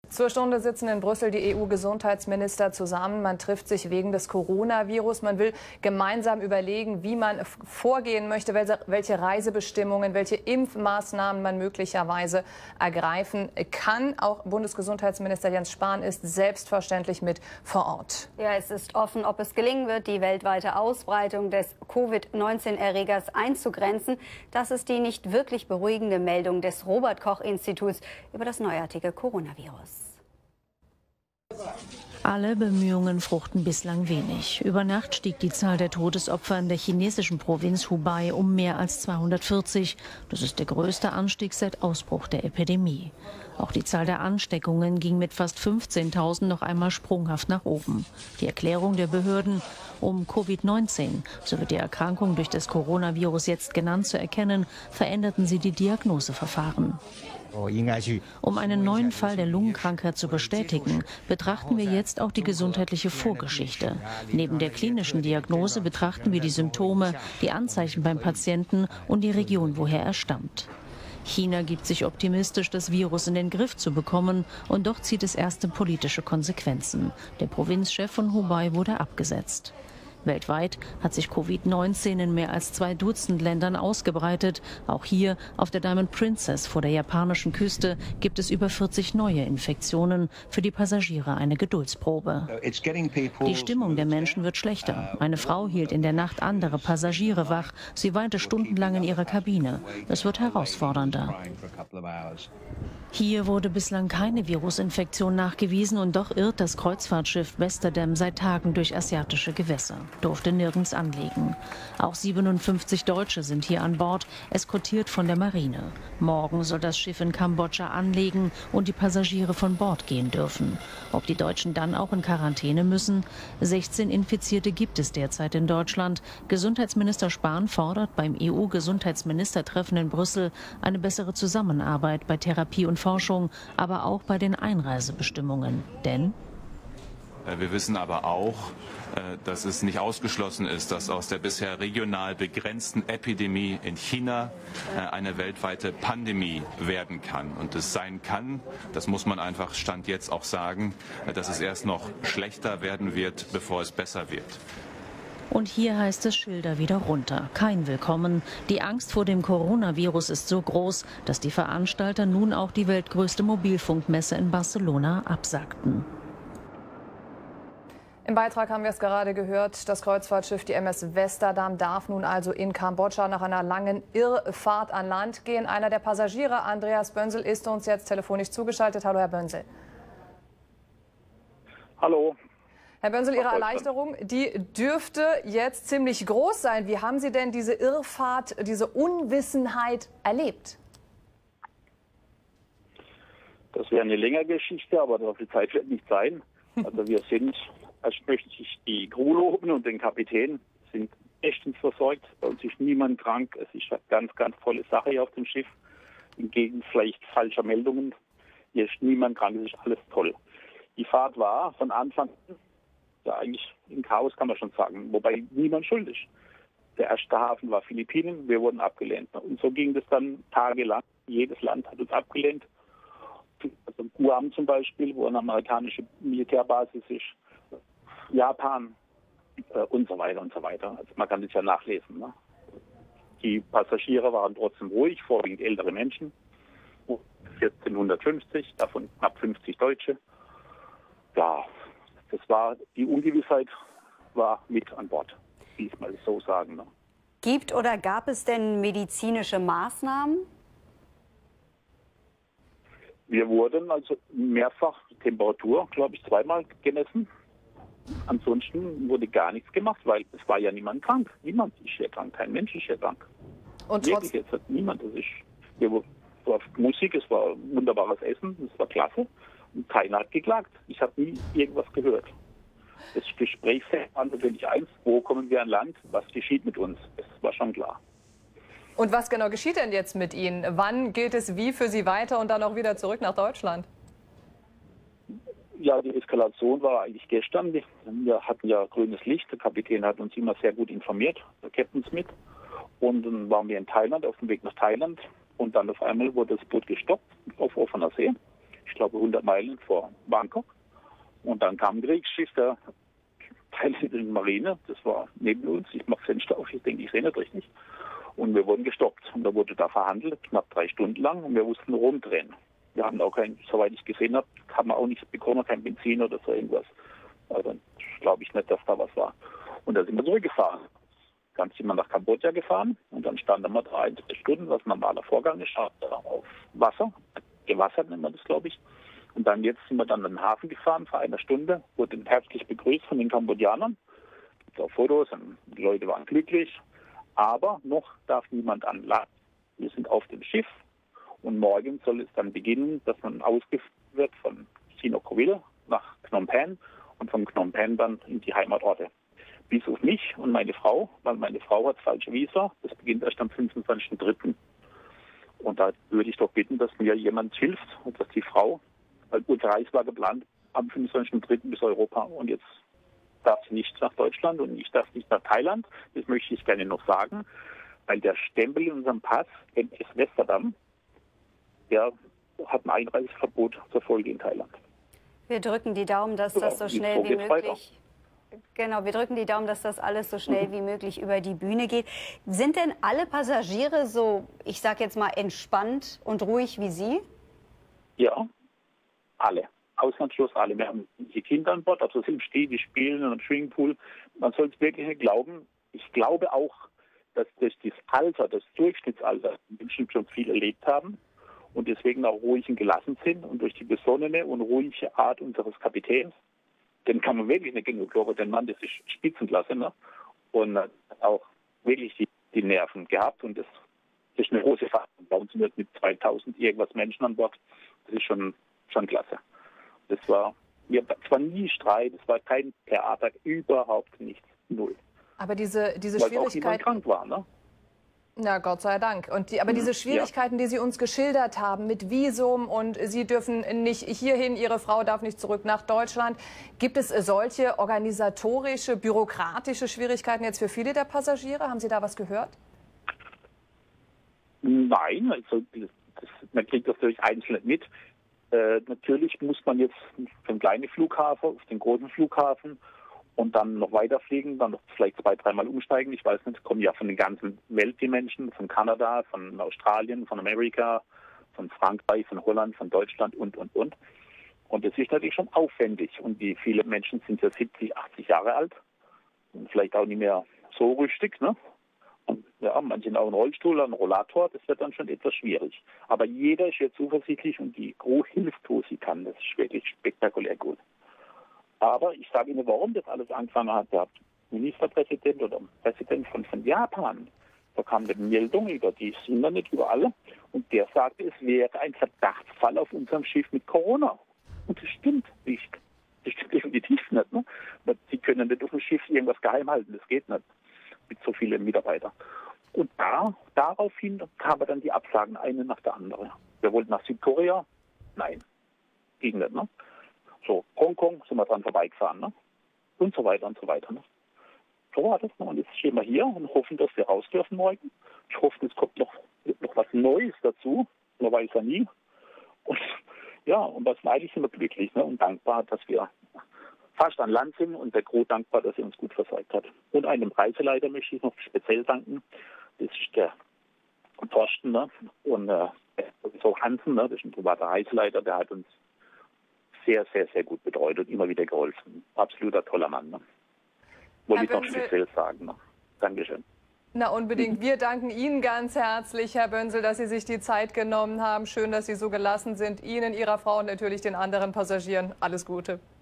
Zur Stunde sitzen in Brüssel die EU-Gesundheitsminister zusammen. Man trifft sich wegen des Coronavirus. Man will gemeinsam überlegen, wie man vorgehen möchte, welche Reisebestimmungen, welche Impfmaßnahmen man möglicherweise ergreifen kann. Auch Bundesgesundheitsminister Jens Spahn ist selbstverständlich mit vor Ort. Ja, es ist offen, ob es gelingen wird, die weltweite Ausbreitung des Covid-19-Erregers einzugrenzen. Das ist die nicht wirklich beruhigende Meldung des Robert-Koch-Instituts über das neuartige Coronavirus. Alle Bemühungen fruchten bislang wenig. Über Nacht stieg die Zahl der Todesopfer in der chinesischen Provinz Hubei um mehr als 240. Das ist der größte Anstieg seit Ausbruch der Epidemie. Auch die Zahl der Ansteckungen ging mit fast 15.000 noch einmal sprunghaft nach oben. Die Erklärung der Behörden: um Covid-19, so wird die Erkrankung durch das Coronavirus jetzt genannt, zu erkennen, veränderten sie die Diagnoseverfahren. Um einen neuen Fall der Lungenkrankheit zu bestätigen, betrachten wir jetzt auch die gesundheitliche Vorgeschichte. Neben der klinischen Diagnose betrachten wir die Symptome, die Anzeichen beim Patienten und die Region, woher er stammt. China gibt sich optimistisch, das Virus in den Griff zu bekommen, und doch zieht es erste politische Konsequenzen. Der Provinzchef von Hubei wurde abgesetzt. Weltweit hat sich Covid-19 in mehr als 2 Dutzend Ländern ausgebreitet. Auch hier auf der Diamond Princess vor der japanischen Küste gibt es über 40 neue Infektionen. Für die Passagiere eine Geduldsprobe. Die Stimmung der Menschen wird schlechter. Eine Frau hielt in der Nacht andere Passagiere wach. Sie weinte stundenlang in ihrer Kabine. Es wird herausfordernder. Hier wurde bislang keine Virusinfektion nachgewiesen, und doch irrt das Kreuzfahrtschiff Westerdam seit Tagen durch asiatische Gewässer. Durfte nirgends anlegen. Auch 57 Deutsche sind hier an Bord, eskortiert von der Marine. Morgen soll das Schiff in Kambodscha anlegen und die Passagiere von Bord gehen dürfen. Ob die Deutschen dann auch in Quarantäne müssen? 16 Infizierte gibt es derzeit in Deutschland. Gesundheitsminister Spahn fordert beim EU-Gesundheitsministertreffen in Brüssel eine bessere Zusammenarbeit bei Therapie und Forschung, aber auch bei den Einreisebestimmungen. Denn wir wissen aber auch, dass es nicht ausgeschlossen ist, dass aus der bisher regional begrenzten Epidemie in China eine weltweite Pandemie werden kann. Und es sein kann, das muss man einfach Stand jetzt auch sagen, dass es erst noch schlechter werden wird, bevor es besser wird. Und hier heißt es Schilder wieder runter. Kein Willkommen. Die Angst vor dem Coronavirus ist so groß, dass die Veranstalter nun auch die weltgrößte Mobilfunkmesse in Barcelona absagten. Im Beitrag haben wir es gerade gehört, das Kreuzfahrtschiff, die MS Westerdam, darf nun also in Kambodscha nach einer langen Irrfahrt an Land gehen. Einer der Passagiere, Andreas Bönsel, ist uns jetzt telefonisch zugeschaltet. Hallo, Herr Bönsel. Hallo. Herr Bönsel, Ihre Erleichterung, die dürfte jetzt ziemlich groß sein. Wie haben Sie denn diese Irrfahrt, diese Unwissenheit erlebt? Das wäre eine längere Geschichte, aber so viel Zeit wird nicht sein. Also wir sind, erst möchte ich die Crew loben und den Kapitän, sind bestens versorgt. Bei uns ist niemand krank. Es ist eine ganz, ganz tolle Sache hier auf dem Schiff. Entgegen vielleicht falscher Meldungen. Hier ist niemand krank, es ist alles toll. Die Fahrt war von Anfang an ja eigentlich im Chaos, kann man schon sagen, wobei niemand schuld ist. Der erste Hafen war Philippinen, wir wurden abgelehnt. Und so ging das dann tagelang. Jedes Land hat uns abgelehnt. Also Guam zum Beispiel, wo eine amerikanische Militärbasis ist, Japan und so weiter und so weiter. Also man kann das ja nachlesen. Ne? Die Passagiere waren trotzdem ruhig, vorwiegend ältere Menschen. 1450, davon knapp 50 Deutsche. Ja, das war, die Ungewissheit war mit an Bord, wie ich mal so sagen. Ne? Gibt oder gab es denn medizinische Maßnahmen? Wir wurden also mehrfach Temperatur, glaube ich, 2-mal gemessen. Ansonsten wurde gar nichts gemacht, weil es war ja niemand krank. Niemand ist hier krank, kein Mensch ist hier krank. Und wirklich, jetzt hat niemand. Es war Musik, es war wunderbares Essen, es war klasse. Und keiner hat geklagt. Ich habe nie irgendwas gehört. Das Gespräch war natürlich eins: Wo kommen wir an Land? Was geschieht mit uns? Das war schon klar. Und was genau geschieht denn jetzt mit Ihnen? Wann geht es wie für Sie weiter und dann auch wieder zurück nach Deutschland? Ja, die Eskalation war eigentlich gestern. Wir hatten ja grünes Licht. Der Kapitän hat uns immer sehr gut informiert, der Captain Smith. Und dann waren wir in Thailand, auf dem Weg nach Thailand. Und dann auf einmal wurde das Boot gestoppt auf offener See. glaube 100 Meilen vor Bangkok. Und dann kam ein Kriegsschiff der thailändischen Marine, das war neben uns, ich mache Fenster auf, ich denke, ich sehe nicht richtig. Und wir wurden gestoppt und da wurde da verhandelt, knapp 3 Stunden lang und wir mussten rumdrehen. Wir haben auch kein, soweit ich gesehen habe, haben wir auch nichts bekommen, kein Benzin oder so irgendwas. Also glaube ich nicht, dass da was war. Und da sind wir zurückgefahren. Dann sind wir nach Kambodscha gefahren und dann standen wir 3 Stunden, was ein normaler Vorgang ist, auf Wasser. Gewassert nennt man das, glaube ich. Und dann jetzt sind wir dann in den Hafen gefahren für 1 Stunde, wurden herzlich begrüßt von den Kambodschanern. Es gibt auch Fotos und die Leute waren glücklich. Aber noch darf niemand an Land. Wir sind auf dem Schiff und morgen soll es dann beginnen, dass man ausgeführt wird von Sihanoukville nach Phnom Penh und von Phnom Penh dann in die Heimatorte. Bis auf mich und meine Frau, weil meine Frau hat falsche Visa. Das beginnt erst am 25.03. Und da würde ich doch bitten, dass mir jemand hilft und dass die Frau, weil unsere Reise war geplant am 25.03. bis Europa und jetzt darf sie nicht nach Deutschland und ich darf nicht nach Thailand. Das möchte ich gerne noch sagen, weil der Stempel in unserem Pass, MS Westerdam, der hat ein Einreiseverbot zur Folge in Thailand. Wir drücken die Daumen, dass das so schnell wie möglich... Genau, wir drücken die Daumen, dass das alles so schnell wie möglich über die Bühne geht. Sind denn alle Passagiere so, ich sage jetzt mal, entspannt und ruhig wie Sie? Ja, alle. Ausnahmslos alle. Wir haben die Kinder an Bord, also sind die spielen in einem Swimmingpool. Man soll es wirklich nicht glauben. Ich glaube auch, dass durch das Alter, das Durchschnittsalter, die Menschen schon viel erlebt haben und deswegen auch ruhig und gelassen sind und durch die besonnene und ruhige Art unseres Kapitäns, den kann man wirklich nicht genug loben, den Mann, das ist Spitzenklasse, ne? Und hat auch wirklich die Nerven gehabt und das ist eine große Fahrt. Bei uns sind mit 2000 irgendwas Menschen an Bord. Das ist schon klasse. Das war nie Streit, es war kein Theater, überhaupt nichts, null. Aber diese Weil Schwierigkeiten... auch jemand krank war, ne? Na, Gott sei Dank. Aber diese Schwierigkeiten, die Sie uns geschildert haben mit Visum und Sie dürfen nicht hierhin, Ihre Frau darf nicht zurück nach Deutschland. Gibt es solche organisatorische, bürokratische Schwierigkeiten jetzt für viele der Passagiere? Haben Sie da was gehört? Nein, also man kriegt das natürlich einzeln mit. Natürlich muss man jetzt vom kleinen Flughafen auf den großen Flughafen und dann noch weiterfliegen, dann noch vielleicht 2-, 3-mal umsteigen. Ich weiß nicht, kommen ja von der ganzen Welt die Menschen, von Kanada, von Australien, von Amerika, von Frankreich, von Holland, von Deutschland und. Und das ist natürlich schon aufwendig. Und die viele Menschen sind ja 70, 80 Jahre alt und vielleicht auch nicht mehr so rüstig, ne? Und ja, manche haben auch einen Rollstuhl, einen Rollator, das wird dann schon etwas schwierig. Aber jeder ist jetzt zuversichtlich und die Crew hilft, wo sie kann. Das ist wirklich spektakulär gut. Aber ich sage Ihnen, warum das alles angefangen hat. Der Ministerpräsident oder Präsident von Japan, da kam eine Meldung über das Internet überall und der sagte, es wäre ein Verdachtsfall auf unserem Schiff mit Corona. Und das stimmt nicht. Das stimmt definitiv nicht. Ne? Sie können nicht auf dem Schiff irgendwas geheim halten, das geht nicht mit so vielen Mitarbeitern. Und daraufhin kamen dann die Absagen, eine nach der anderen. Wir wollten nach Südkorea, nein, ging nicht. Ne? So, Hongkong sind wir dran vorbeigefahren, ne? Und so weiter und so weiter. Ne? So war das. Ne? Und jetzt stehen wir hier und hoffen, dass wir raus dürfen morgen. Ich hoffe, es kommt noch was Neues dazu. Man weiß ja nie. Und ja, und was eigentlich sind wir glücklich, ne? Und dankbar, dass wir fast an Land sind und der Crew dankbar, dass er uns gut versorgt hat. Und einem Reiseleiter möchte ich noch speziell danken. Das ist der Thorsten, ne? Und das ist auch Hansen, ne? Das ist ein privater Reiseleiter, der hat uns sehr, sehr, sehr gut betreut und immer wieder geholfen. Absoluter toller Mann. Ne? Wollte ich noch speziell sagen. Ne? Dankeschön. Na, unbedingt. Wir danken Ihnen ganz herzlich, Herr Bönsel, dass Sie sich die Zeit genommen haben. Schön, dass Sie so gelassen sind. Ihnen, Ihrer Frau und natürlich den anderen Passagieren alles Gute.